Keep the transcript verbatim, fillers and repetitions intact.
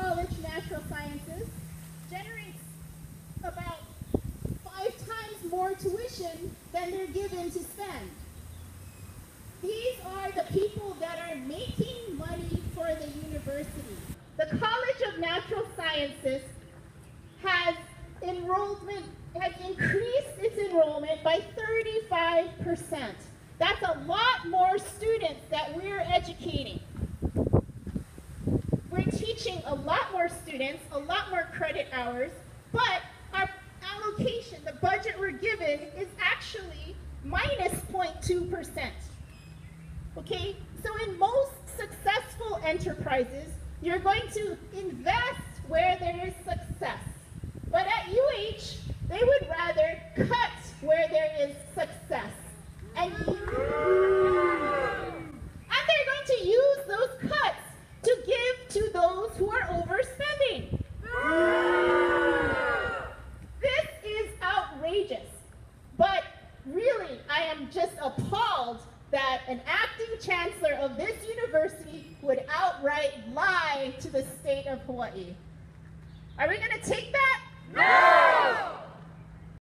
College Natural Sciences generates about five times more tuition than they're given to spend. These are the people that are making money for the university. The College of Natural Sciences has enrollment, has increased its enrollment by thirty-five percent. That's a lot more students that we're educating. We're teaching a lot more students, a lot more credit hours, but our allocation, the budget we're given, is actually minus zero point two percent. Okay, so in most successful enterprises, you're going to invest where there is success. But at U H, they would rather cut where there is success. And, and they're going to use those cuts to give to those who are overspending. This is outrageous. But really, I am just appalled that an acting chancellor of this university would outright lie to the state of Hawaii. Are we going to take that? No!